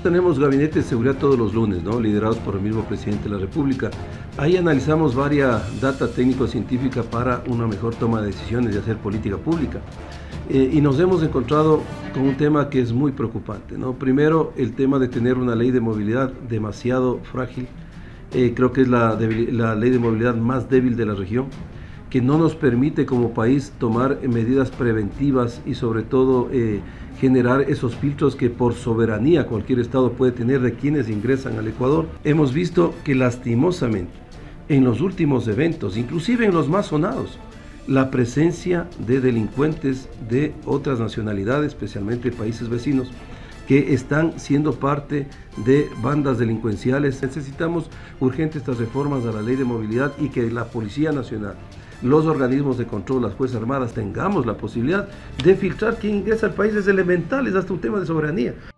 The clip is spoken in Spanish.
Tenemos gabinete de seguridad todos los lunes, ¿no? Liderados por el mismo presidente de la República. Ahí analizamos varias data técnico-científica para una mejor toma de decisiones y hacer política pública. Y nos hemos encontrado con un tema que es muy preocupante, ¿no? Primero, el tema de tener una ley de movilidad demasiado frágil. Creo que es la ley de movilidad más débil de la región, que no nos permite como país tomar medidas preventivas y sobre todo generar esos filtros que por soberanía cualquier estado puede tener de quienes ingresan al Ecuador. Hemos visto que lastimosamente en los últimos eventos, inclusive en los más sonados, la presencia de delincuentes de otras nacionalidades, especialmente países vecinos, que están siendo parte de bandas delincuenciales. Necesitamos urgente estas reformas a la ley de movilidad y que la Policía Nacional, los organismos de control, las Fuerzas Armadas, tengamos la posibilidad de filtrar quién ingresa al país. Es elemental, es hasta un tema de soberanía.